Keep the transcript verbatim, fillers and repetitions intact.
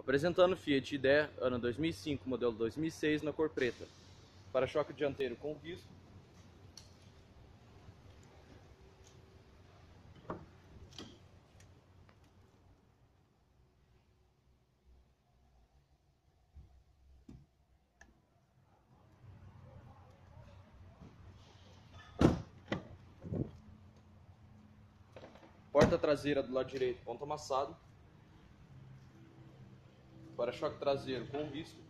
Apresentando Fiat Idea, ano dois mil e cinco, modelo dois mil e seis, na cor preta. Para-choque dianteiro com risco. Porta traseira do lado direito, ponto amassado. Para-choque traseiro com risco.